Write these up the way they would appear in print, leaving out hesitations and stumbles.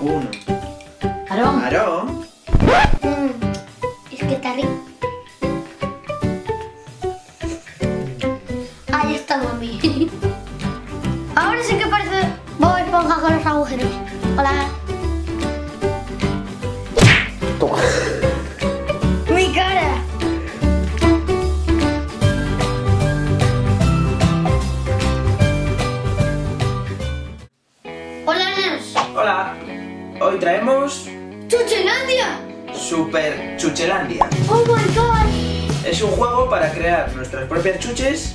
1. Aarón. Aarón. Es que está rico. Ahí está, mami. Ahora sí que parece Bob Esponja con los agujeros. Hola. Toma. Mi cara. Hola, nenos. Hola. Hoy traemos ¡Chuchelandia! Super Chuchelandia. ¡Oh, my God! Es un juego para crear nuestras propias chuches.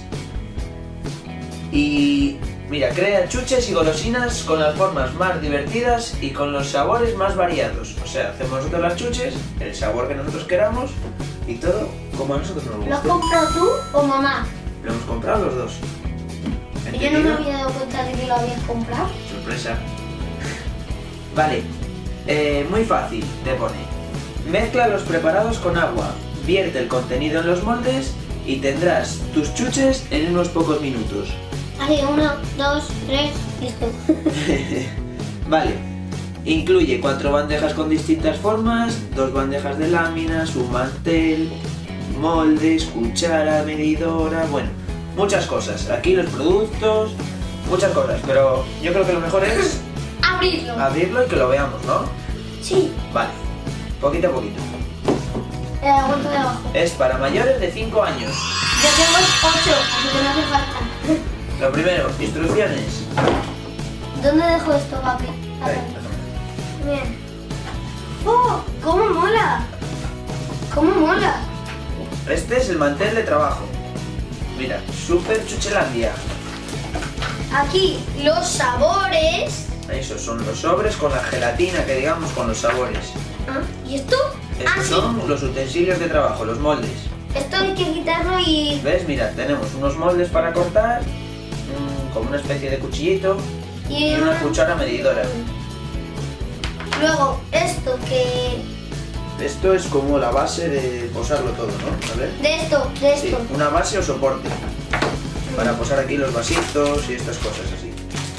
Y mira, crea chuches y golosinas con las formas más divertidas y con los sabores más variados. O sea, hacemos nosotros las chuches, el sabor que nosotros queramos y todo como a nosotros nos ¿Lo has guste. comprado tú o mamá? Lo hemos comprado los dos. Yo no me ¿Entendido? había dado cuenta de que lo habías comprado. Sorpresa. Vale, muy fácil, te pone. Mezcla los preparados con agua, vierte el contenido en los moldes y tendrás tus chuches en unos pocos minutos. Así, 1, 2, 3, listo. Vale, incluye 4 bandejas con distintas formas, 2 bandejas de láminas, un mantel, moldes, cuchara, medidora, bueno, muchas cosas. Aquí los productos, muchas cosas, pero yo creo que lo mejor es Abrirlo. abrirlo y que lo veamos, ¿no? Sí. Vale, poquito a poquito. Aguanto de abajo. Es para mayores de 5 años. Yo tengo 8, así que no hace falta. Lo primero, instrucciones. ¿Dónde dejo esto, papi? Bien. ¡Oh! ¡Cómo mola! ¿Cómo mola? Este es el mantel de trabajo. Mira, Super Chuchelandia. Aquí los sabores. Esos son los sobres con la gelatina, que digamos, con los sabores. Ah, ¿y esto? Estos sí. son los utensilios de trabajo, los moldes. Esto hay que quitarlo y... ¿Ves? Mira, tenemos unos moldes para cortar, como una especie de cuchillito y una cuchara medidora. Luego, esto que... Esto es como la base de posarlo todo, ¿no? A ver. De esto, de esto. Sí, una base o soporte para posar aquí los vasitos y estas cosas así.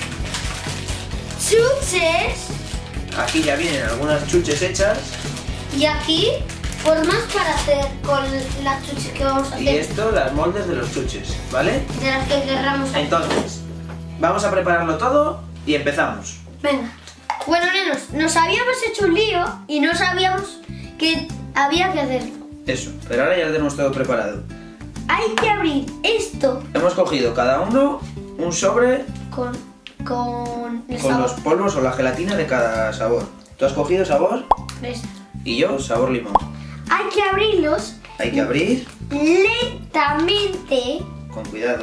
Chuches. Aquí ya vienen algunas chuches hechas Y aquí, formas para hacer con las chuches que vamos a y hacer. esto las moldes de los chuches, ¿vale? De las que querramos hacer. Entonces, vamos a prepararlo todo y empezamos. Venga. Bueno, nenos, nos habíamos hecho un lío y no sabíamos qué había que hacer. Eso, pero ahora ya lo tenemos todo preparado. Hay que abrir esto Hemos cogido cada uno un sobre con el con sabor. los polvos o la gelatina de cada sabor. Tú has cogido sabor ¿Ves? y yo sabor limón. Hay que abrirlos Hay que abrir lentamente. con cuidado.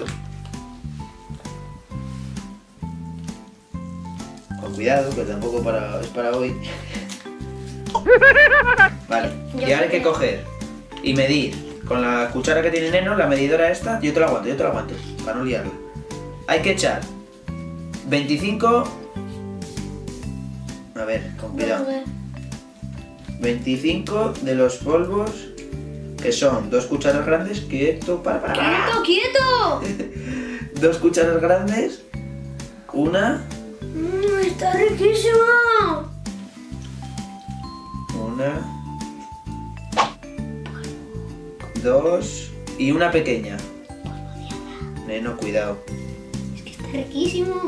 Con cuidado, que tampoco es para hoy. Vale, y ahora hay que coger y medir con la cuchara que tiene Neno, la medidora esta. Yo te la aguanto, para no liarla. Hay que echar 25... A ver, con cuidado. 25 de los polvos, que son 2 cucharas grandes. Quieto, para. ¡Quieto, quieto! 2 cucharas grandes. Una, ¡Está riquísimo! una, 2 y una pequeña. Neno, cuidado. Es que está riquísimo.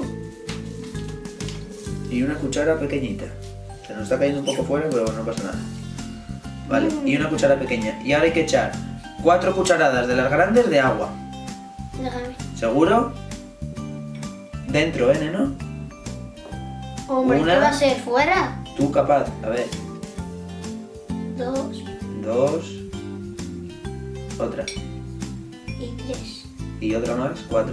Y una cuchara pequeñita. Se nos está cayendo un poco fuera, pero no pasa nada. Vale, y una cuchara pequeña. Y ahora hay que echar 4 cucharadas de las grandes de agua. Déjame. ¿Seguro? Dentro, Neno? Hombre, Una. ¿qué va a ser? ¿Fuera? Tú capaz. A ver. 2 2. Otra. y 3. Y otra más. 4.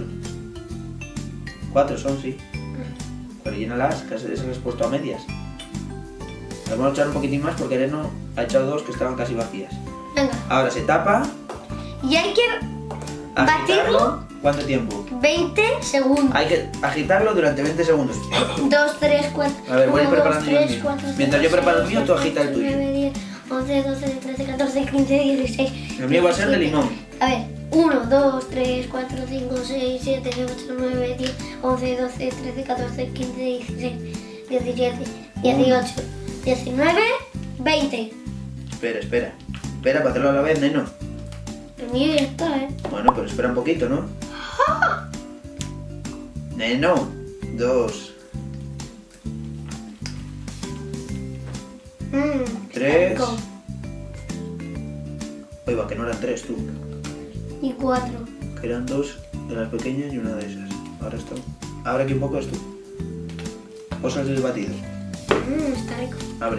4 son, sí. Pero llénalas, que esas las has puesto a medias. Las vamos a echar un poquitín más porque Neno ha echado 2 que estaban casi vacías. Venga. Ahora se tapa. Y hay que Agitarlo. ¿Cuánto tiempo? 20 segundos. Hay que agitarlo durante 20 segundos. 2, 3, 4. A ver, voy a ir preparando yo el mío. Mientras yo preparo el mío, tú agita el tuyo. 9, 10, 11, 12, 13, 14, 15, 16. El mío va a ser de limón. A ver, 1, 2, 3, 4, 5, 6, 7, 8, 9, 10, 11, 12, 13, 14, 15, 16, 17, 18, 19, 20. Espera, espera. Espera, para hacerlo a la vez, neno. El mío ya está, ¿eh? Bueno, pero espera un poquito, ¿no? Neno. 2, 3. rico. Oiga, que no eran 3, tú. Y 4. Que eran 2 de las pequeñas y una de esas. Ahora está. Abre aquí un poco esto. Cosas del batido. Está rico. Abre.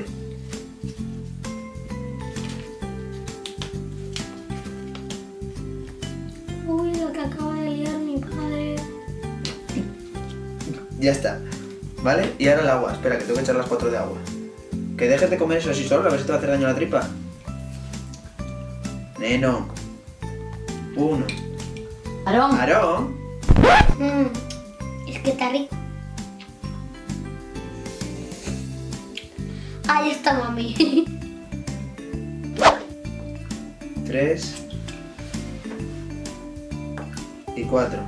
Uy, lo que acaba de liar mi padre. Ya está. ¿Vale? Y ahora el agua. Espera, que tengo que echar las 4 de agua. Que dejes de comer eso así solo, a ver si te va a hacer daño a la tripa. Neno. 1. Aarón. Aarón. Es que está rico. Ahí está, mami. 3 y 4.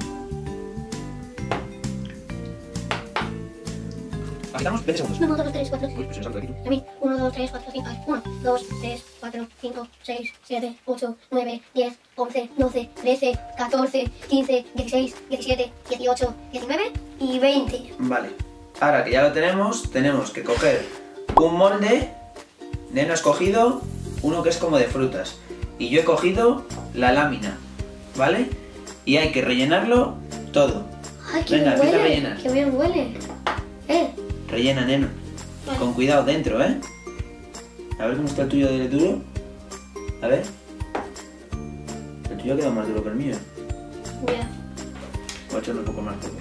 Agitamos 20 segundos. 1, 2, 3, 4, 5. Uy, pues un salto aquí. A mí, 1, 2, 3, 4, 5. 1, 2, 3, 4, 5, 6, 7, 8, 9, 10, 11, 12, 13, 14, 15, 16, 17, 18, 19 y 20. Vale. Ahora que ya lo tenemos que coger un molde. Neno ha escogido uno que es como de frutas. Y yo he cogido la lámina. ¿Vale? Y hay que rellenarlo todo. Ay, qué Venga, bien empieza a huele. rellenar. Qué bien huele. Rellena, neno. Vale. Con cuidado dentro, ¿eh? A ver cómo está el tuyo de duro. A ver. El tuyo ha quedado más duro que el mío. Ya. Voy a echarle un poco más polvos.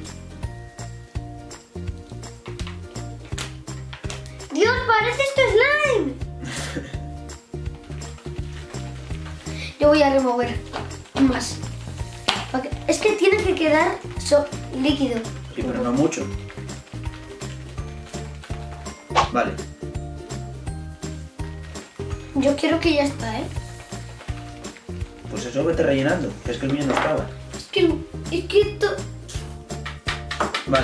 Dios, parece esto slime. Yo voy a remover más. Es que tiene que quedar líquido. Sí, pero no mucho. Vale. Yo quiero que ya está, ¿eh? Pues eso vete rellenando, que es que el mío no estaba. Es que esto... Vale.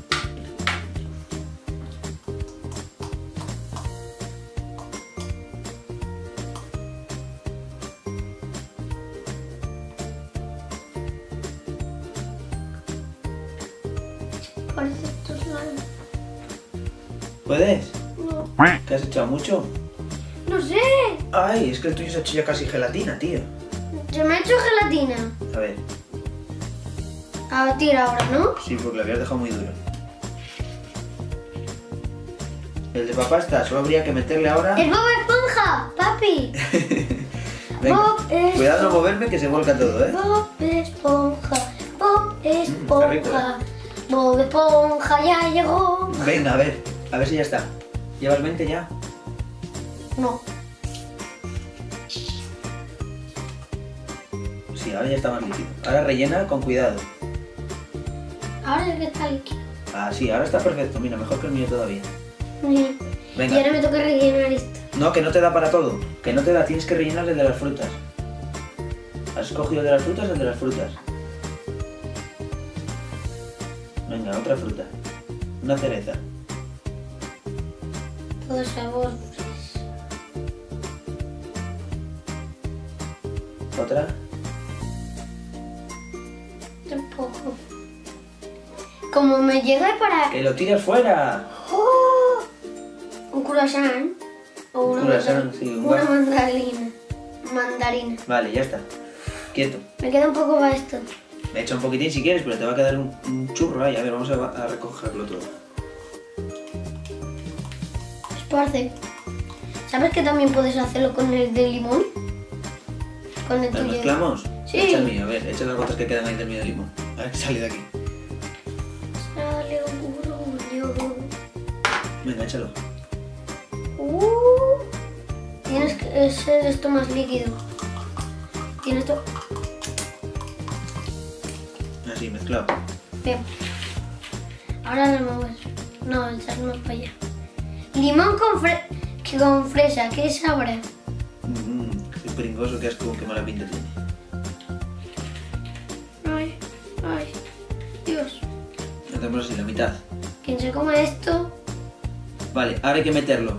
Parece esto slime. ¿Puedes? No. ¿Que has echado mucho? No sé. Ay, es que el tuyo se ha hecho ya casi gelatina, tío. Se me ha hecho gelatina. A ver. A batir ahora, ¿no? Sí, porque lo habías dejado muy duro. El de papá está, solo habría que meterle ahora... ¡Es Bob Esponja, papi! Venga, Bob Esponja. cuidado no moverme que se vuelca todo, ¿eh? Bob Esponja, Bob está rico, Esponja. Bob Esponja ya llegó. Venga, a ver si ya está. ¿Llevas 20 ya? No. Sí, ahora ya está más líquido. Ahora rellena con cuidado. Ahora es que está líquido. Ah, sí, ahora está perfecto. Mira, mejor que el mío todavía. Bien. Venga. Y ahora me toca rellenar esto. No, que no te da para todo. Que no te da, tienes que rellenar el de las frutas. ¿Has escogido el de las frutas o el de las frutas? Venga, otra fruta. Una cereza. Todo sabor. Otra. Tampoco. Como me llega para... ¡Que lo tiras fuera! ¡Oh! Un croissant. O Un una croissant, sí, un una waffle. mandarina. Vale, ya está. Quieto. Me queda un poco para esto. Me echa un poquitín si quieres, pero te va a quedar un churro ahí. A ver, vamos a recogerlo todo. Esparce. ¿Sabes que también puedes hacerlo con el de limón? Con el ¿Lo tuyo. mezclamos? Sí. Echa el mío, a ver, echa las gotas que quedan ahí del mío de limón. A ver qué sale de aquí. Sale un grullo. Venga, échalo. Tienes que hacer esto más líquido. Tienes esto. Así, mezclado. Bien. Ahora remover. No, echar más para allá. Limón con fresa, ¿qué sabrá? Qué pringoso, qué asco, qué mala pinta tiene. Ay, ay, Dios. Hacemos así, la mitad. quien se come esto Vale, ahora hay que meterlo.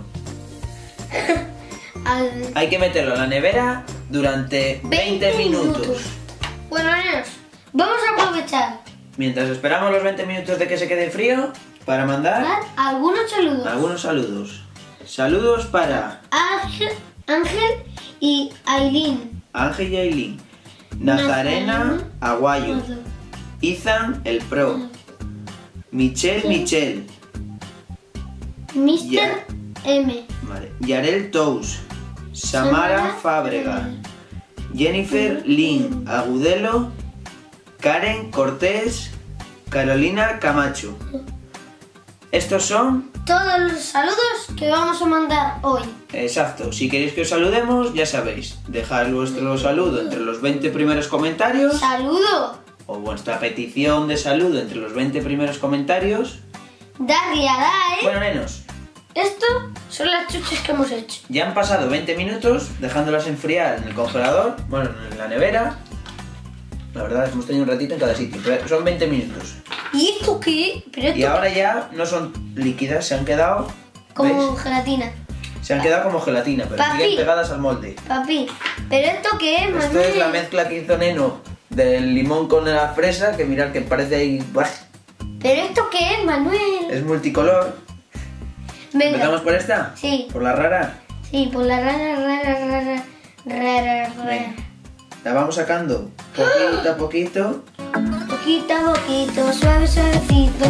al... Hay que meterlo a la nevera durante 20 minutos. Bueno, nenos, vamos a aprovechar Mientras esperamos los 20 minutos de que se quede frío, para mandar algunos saludos. algunos saludos. Saludos para Ángel y Aileen. Ángel y Aileen, Nazarena Aguayo, Ethan el Pro, Michelle, Mr. Ya. M. vale, Yarel Tous, Samara Fábrega, Jennifer Lin Agudelo, Karen Cortés, Carolina Camacho. Estos son... Todos los saludos que vamos a mandar hoy. Exacto, si queréis que os saludemos, ya sabéis, dejad vuestro saludo entre los 20 primeros comentarios ¡Saludo! o vuestra petición de saludo entre los 20 primeros comentarios. Darle a like. Bueno, nenos, Esto son las chuches que hemos hecho. ya han pasado 20 minutos dejándolas enfriar en el congelador, bueno, en la nevera. La verdad, hemos tenido un ratito en cada sitio, pero son 20 minutos. ¿Y esto qué? Pero esto Y ahora ya no son líquidas, se han quedado... como ¿veis? gelatina. Se han quedado como gelatina, pero Papi. siguen pegadas al molde. Papi, ¿pero esto qué es, Esto Manuel? es la mezcla que hizo Neno del limón con la fresa, que mirad que parece ahí... ¡buah! ¿Pero esto qué es, Manuel? Es multicolor. Venga. ¿Empezamos por esta? Sí. ¿Por la rara? Sí, por la rara. Venga. La vamos sacando poquito a poquito. Poquito a poquito, suavecito.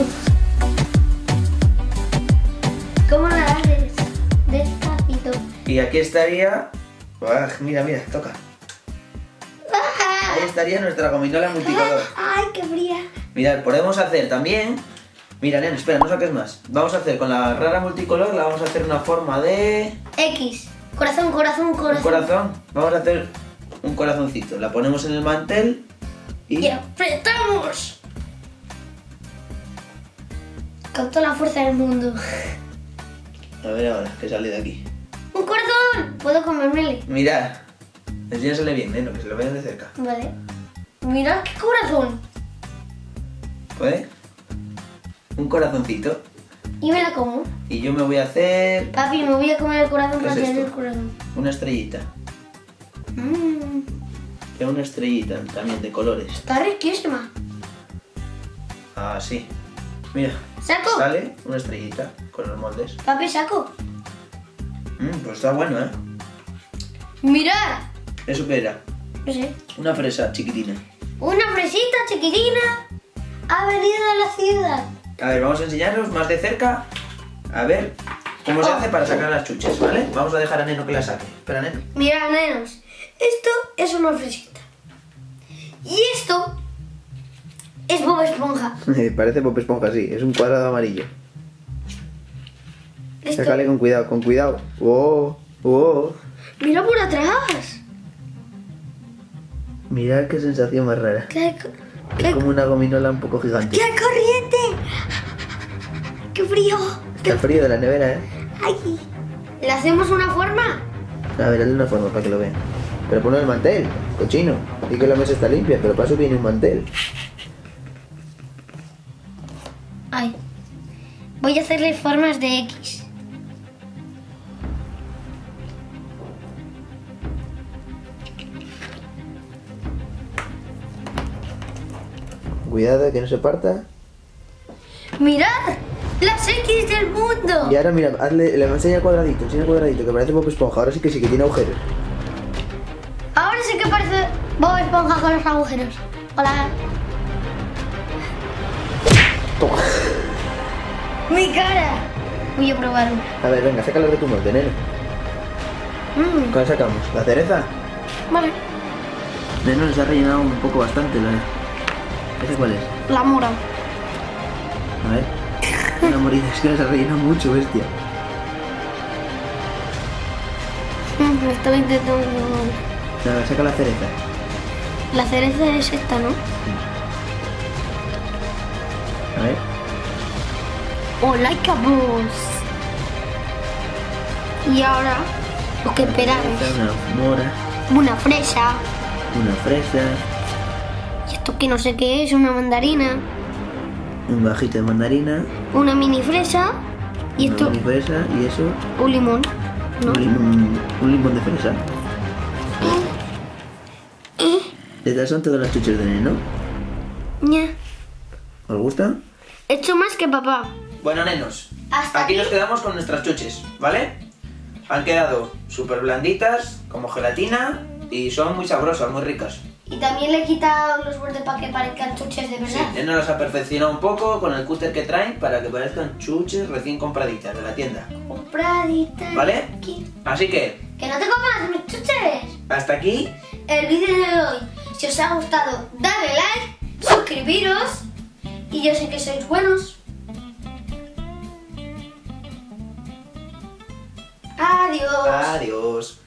¿Cómo la haces? Despacito. Y aquí estaría... ¡buah! Mira, toca. Ahí estaría nuestra gominola multicolor. ¡Ay, qué fría! Mirad, podemos hacer también... Mira, Neno, espera, no saques más. Vamos a hacer con la rara multicolor, la vamos a hacer una forma de... X. Corazón. un corazón. Vamos a hacer un corazoncito. La ponemos en el mantel Y apretamos. Con toda la fuerza del mundo. A ver ahora, que sale de aquí. ¡Un corazón! ¿Puedo comérmele? Mirad. Enséñasele bien, Neno, que se lo vean de cerca. Vale. Mirad qué corazón. ¿Puede? Un corazoncito. Y me la como. Y yo me voy a hacer Papi, me voy a comer el corazón ¿Qué es para tener esto? el corazón. una estrellita. Ya una estrellita también de colores. Está riquísima. Ah, sí. Mira. ¿Saco? Sale una estrellita con los moldes. Papi, saco. Pues está bueno, ¿eh? Mirad. ¿Eso qué era? No sé. Una fresa chiquitina. Una fresita chiquitina ha venido a la ciudad. A ver, vamos a enseñaros más de cerca. A ver cómo se hace para sacar las chuches, ¿vale? Vamos a dejar a Neno que la saque. Espera, Neno. Mirad, nenos. Esto es una fresita. Y esto es Bob Esponja. Parece Bob Esponja, sí. Es un cuadrado amarillo. Esto... Sácale con cuidado, con cuidado. ¡Oh! ¡Oh! Mira por atrás. Mirad qué sensación más rara. Es como una gominola un poco gigante. ¡Qué corriente! ¡Qué frío! Está frío de la nevera, ¿eh? ¡Ay! ¿Le hacemos una forma? A ver, hazle una forma para que lo vean. Pero ponlo en el mantel, cochino. Y que la mesa está limpia, pero para eso viene un mantel. Ay. Voy a hacerle formas de X. Cuidado que no se parta. ¡Mirad! ¡Las X del mundo! Y ahora mira, le enseña el cuadradito, que parece Bob Esponja. Ahora sí que tiene agujeros. Ahora sí que parece Bob Esponja con los agujeros. Hola. Toma. ¡Mi cara! Voy a probar una. A ver, venga, sácalo de tu molde, Neno. ¿Cuál sacamos? ¿La cereza? Vale. Neno les ha rellenado un poco bastante, ¿la? ¿Ese cuál es? La mora. A ver. Una morida, es que les ha rellenado mucho, bestia. Me estaba intentando... A ver, saca la cereza. La cereza es esta, ¿no? A ver. ¡Oh, like a boss! Y ahora, lo que esperamos. Una mora, Una fresa. una fresa. Y esto que no sé qué es, una mandarina. Un bajito de mandarina. Una mini fresa. Y esto, Una mini fresa y eso. un limón. ¿No? Un limón de fresa. Estas son todas las chuches de Neno. Ña. ¿Os gustan? He hecho más que papá. Bueno, nenos, Hasta aquí nos quedamos con nuestras chuches, ¿vale? Han quedado súper blanditas, como gelatina, y son muy sabrosas, muy ricas. Y también le he quitado los bordes para que parezcan chuches de Sí, verdad. Neno las ha perfeccionado un poco con el cúter que traen para que parezcan chuches recién compraditas de la tienda. Compradita. ¿Vale? Aquí. Así que, ¡Que no te comas mis chuches! hasta aquí. El vídeo de hoy. Si os ha gustado, dadle like, suscribiros. Y yo sé que sois buenos. Adiós. Adiós.